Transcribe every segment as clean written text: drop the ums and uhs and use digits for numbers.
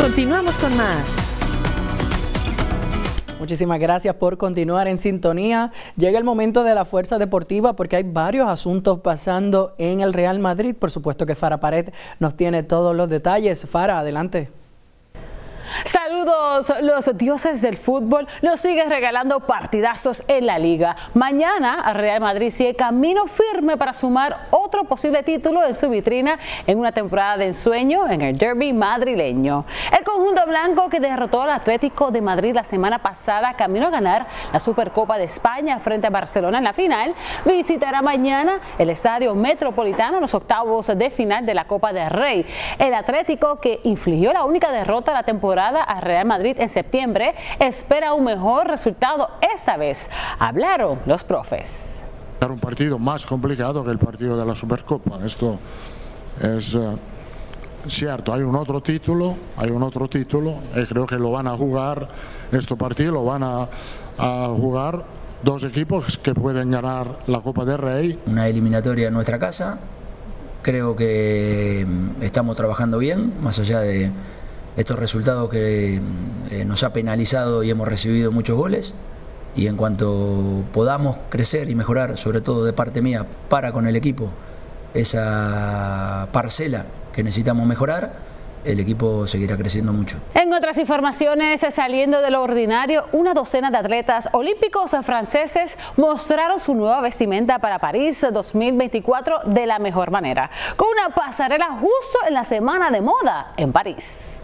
Continuamos con más. Muchísimas gracias por continuar en sintonía. Llega el momento de la fuerza deportiva porque hay varios asuntos pasando en el Real Madrid. Por supuesto que Farah Pared nos tiene todos los detalles. Farah, adelante. Saludos, los dioses del fútbol nos siguen regalando partidazos en la liga. Mañana el Real Madrid sigue camino firme para sumar otro posible título en su vitrina en una temporada de ensueño en el derbi madrileño. El conjunto blanco, que derrotó al Atlético de Madrid la semana pasada camino a ganar la Supercopa de España frente a Barcelona en la final, visitará mañana el Estadio Metropolitano en los octavos de final de la Copa del Rey. El Atlético, que infligió la única derrota de la temporada a Real Madrid en septiembre, espera un mejor resultado esta vez. Hablaron los profes. Era un partido más complicado que el partido de la Supercopa. Esto es cierto. Hay un otro título y creo que lo van a jugar, este partido lo van a jugar dos equipos que pueden ganar la Copa del Rey. Una eliminatoria en nuestra casa. Creo que estamos trabajando bien, más allá de estos resultados que nos ha penalizado y hemos recibido muchos goles, y en cuanto podamos crecer y mejorar, sobre todo de parte mía, para con el equipo, esa parcela que necesitamos mejorar, el equipo seguirá creciendo mucho. En otras informaciones, saliendo de lo ordinario, una docena de atletas olímpicos franceses mostraron su nueva vestimenta para París 2024 de la mejor manera, con una pasarela justo en la semana de moda en París.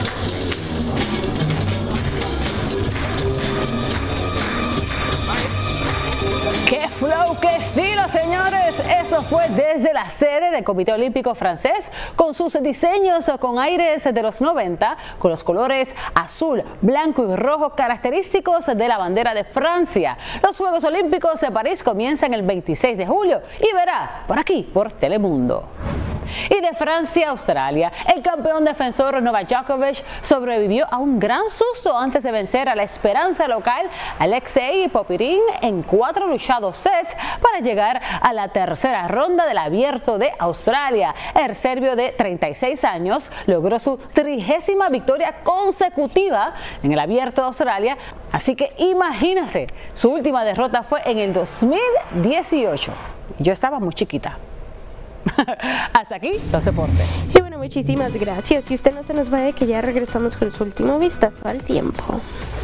¡Qué flow, qué estilo, señores! Eso fue desde la sede del Comité Olímpico Francés, con sus diseños con aires de los 90, con los colores azul, blanco y rojo característicos de la bandera de Francia. Los Juegos Olímpicos de París comienzan el 26 de julio y verá por aquí, por Telemundo. Y de Francia a Australia, el campeón defensor Novak Djokovic sobrevivió a un gran susto antes de vencer a la esperanza local Alexei Popyrin en 4 luchados sets para llegar a la tercera ronda del Abierto de Australia. El serbio de 36 años logró su 30ª victoria consecutiva en el Abierto de Australia, así que imagínense, su última derrota fue en el 2018. Yo estaba muy chiquita. Hasta aquí los deportes. Y bueno, muchísimas gracias. Y usted no se nos vaya, que ya regresamos con su último vistazo al tiempo.